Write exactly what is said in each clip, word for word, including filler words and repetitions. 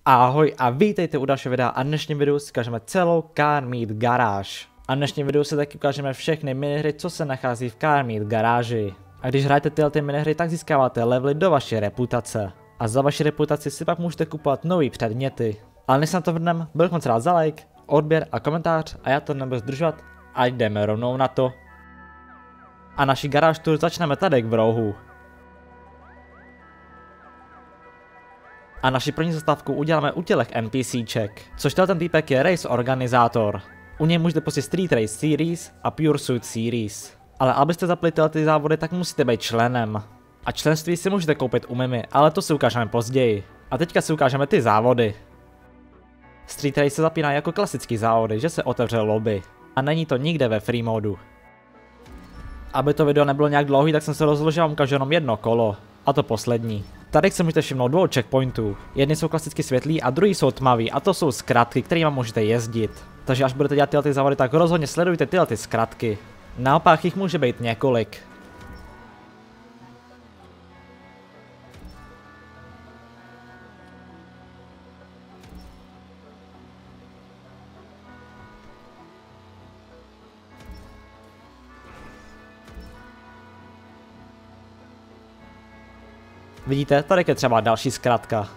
Ahoj a vítejte u dalšího videa a v dnešním videu si ukážeme celou Car Meet garáž. A v dnešním videu si taky ukážeme všechny minihry, co se nachází v Car Meet garáži. A když hrajete tyhle ty minihry, tak získáváte levely do vaší reputace. A za vaši reputaci si pak můžete kupovat nový předměty. Ale než se na to vrhneme, byl moc rád za like, odběr a komentář a já to nebudu zdržovat a jdeme rovnou na to. A naši garáž tour začneme tady v rohu. A naši první zastávku uděláme u tělech NPCček, což ten týpek je race organizátor. U něj můžete pustit Street Race Series a Pursuit Series. Ale abyste zapli tyhle ty závody, tak musíte být členem. A členství si můžete koupit u Mimi, ale to si ukážeme později. A teďka si ukážeme ty závody. Street Race se zapíná jako klasický závody, že se otevře lobby. A není to nikde ve free modu. Aby to video nebylo nějak dlouhý, tak jsem se rozhodl, že vám ukážu jenom jedno kolo. A to poslední. Tady se můžete všimnout dvou checkpointů. Jedny jsou klasicky světlý a druhý jsou tmavý a to jsou zkratky, kterými můžete jezdit. Takže až budete dělat tyhle ty závody, tak rozhodně sledujte tyhle ty zkratky. Naopak jich může být několik. Vidíte, tady je třeba další zkratka.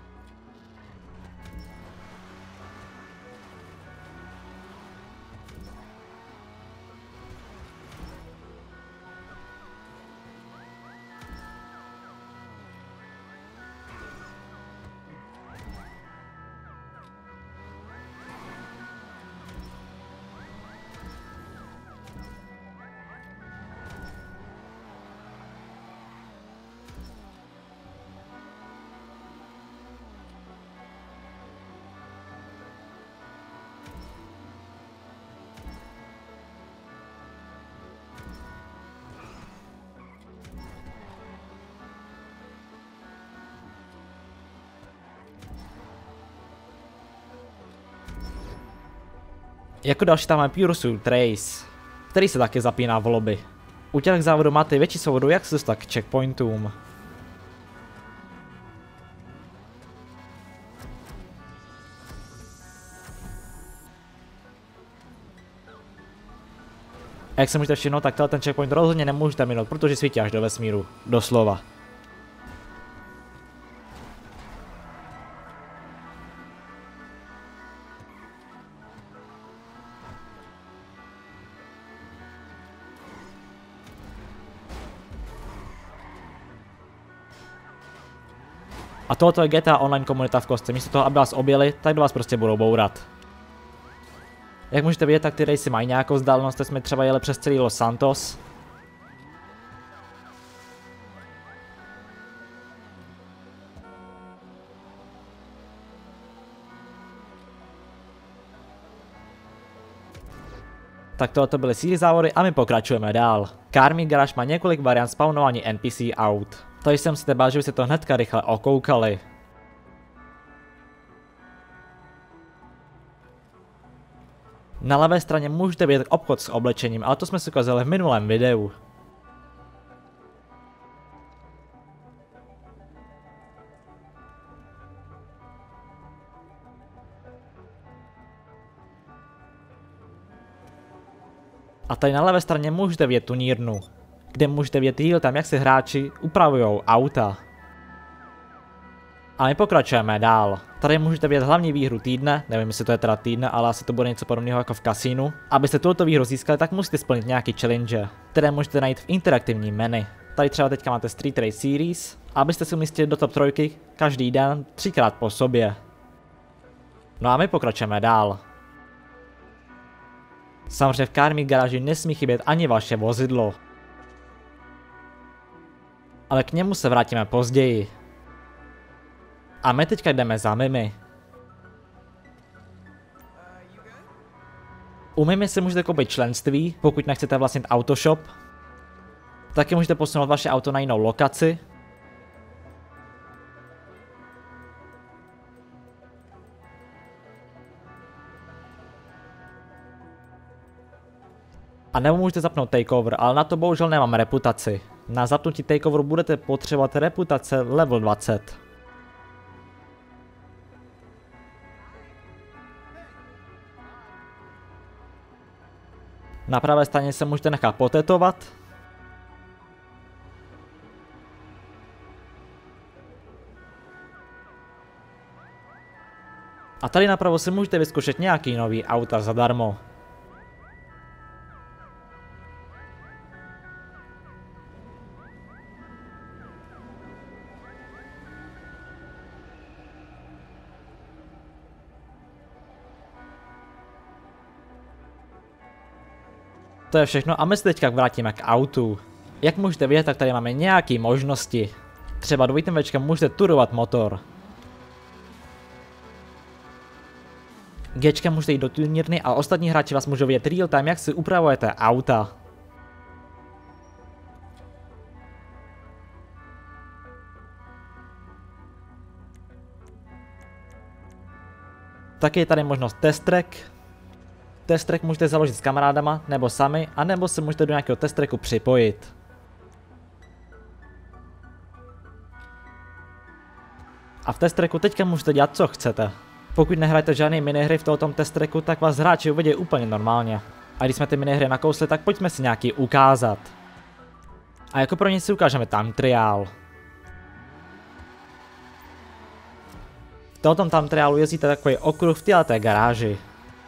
Jako další tam máme Pursuit Race, který se taky zapíná v lobby. U těch závodů máte větší svobodu, jak se dostat k checkpointům. A jak se můžete všimnout, tak ten checkpoint rozhodně nemůžete minout, protože svítí až do vesmíru. Doslova. A tohoto je G T A Online komunita v kostce. Místo toho, aby vás objeli, tak do vás prostě budou bourat. Jak můžete vidět, tak ty racy mají nějakou vzdálenost, jsme třeba jeli přes celý Los Santos. Tak tohoto byly síly závody a my pokračujeme dál. Car Meet Garage má několik variant spawnování N P C aut. Takže jsem si bál, že byste to hnedka rychle okoukali. Na levé straně můžete vidět obchod s oblečením, ale to jsme si ukázali v minulém videu. A tady na levé straně můžete vidět tunírnu, kde můžete vidět díl tam, jak si hráči upravují auta. A my pokračujeme dál. Tady můžete vidět hlavní výhru týdne, nevím, jestli to je teda týdne, ale asi to bude něco podobného jako v kasínu. Abyste tuto výhru získali, tak musíte splnit nějaký challenge, které můžete najít v interaktivním menu. Tady třeba teďka máte Street Race Series, abyste si umístili do top trojky každý den třikrát po sobě. No a my pokračujeme dál. Samozřejmě v Car Meet garáži nesmí chybět ani vaše vozidlo. Ale k němu se vrátíme později. A my teďka jdeme za Mimi. U Mimi si můžete koupit členství, pokud nechcete vlastnit autoshop. Taky můžete posunout vaše auto na jinou lokaci. A nebo můžete zapnout takeover, ale na to bohužel nemám reputaci. Na zapnutí takeoveru budete potřebovat reputace level dvacet. Na pravé straně se můžete nechat potetovat. A tady napravo si můžete vyzkoušet nějaký nový auta zadarmo. To je všechno a my se teďka vrátíme k autu. Jak můžete vidět, tak tady máme nějaké možnosti. Třeba dvojitým Včkem můžete turovat motor. Gčkem můžete jít do tunírny a ostatní hráči vás můžou vidět real time, jak si upravujete auta. Taky je tady možnost test track. Test track můžete založit s kamarádama, nebo sami, anebo se můžete do nějakého test tracku připojit. A v test tracku teďka můžete dělat, co chcete. Pokud nehrajete žádné minihry v tomto test tracku, tak vás hráči uvidí úplně normálně. A když jsme ty minihry nakousli, tak pojďme si nějaký ukázat. A jako pro ně si ukážeme time trial. V tomto time trialu jezdíte takový okruh v této garáži.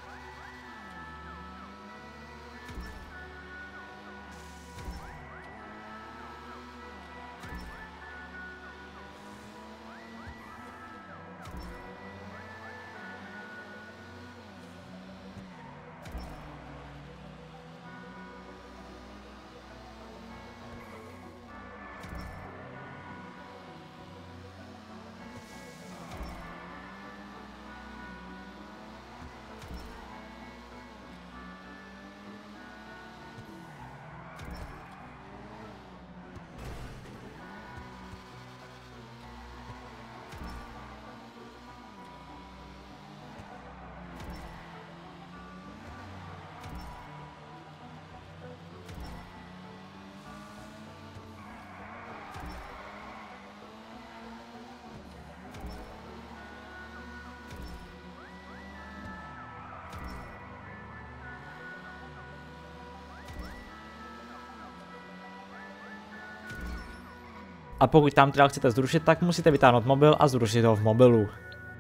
A pokud tam trial chcete zrušit, tak musíte vytáhnout mobil a zrušit ho v mobilu.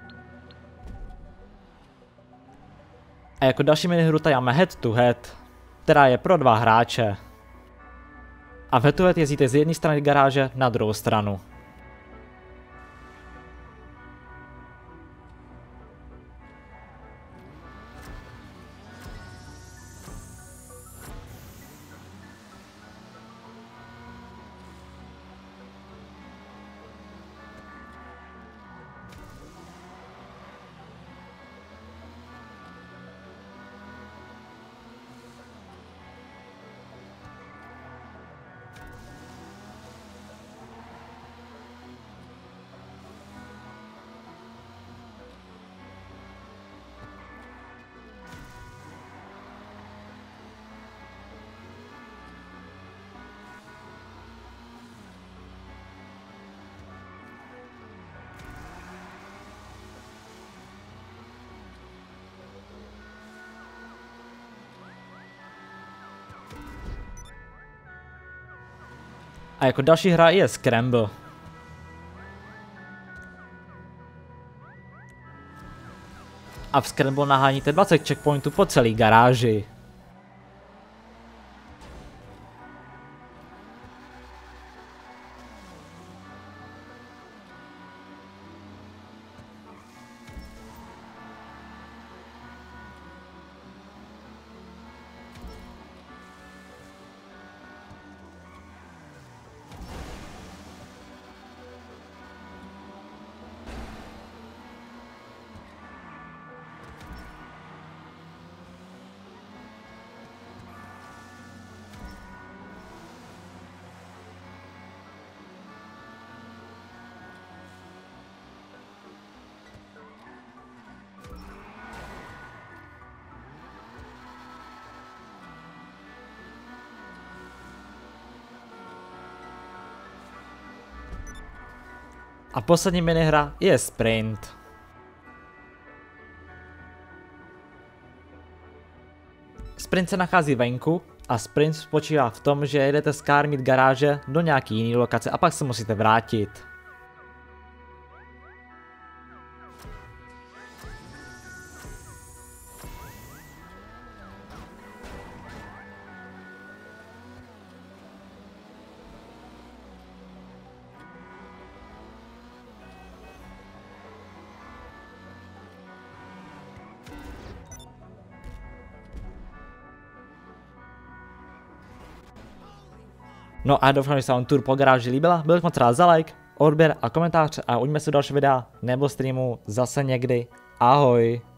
A jako další minihru tady máme head to head, která je pro dva hráče. A v head to head jezdíte z jedné strany garáže na druhou stranu. A jako další hra je Scramble. A v Scramble naháníte dvacet checkpointů po celé garáži. A poslední minihra je Sprint. Sprint se nachází venku a sprint spočívá v tom, že jedete z Car Meet garáže do nějaký jiný lokace a pak se musíte vrátit. No a doufám, že se vám tour po garáži líbila. Byl bych moc rád za like, odběr a komentář a uvidíme se v další videa nebo streamu zase někdy. Ahoj!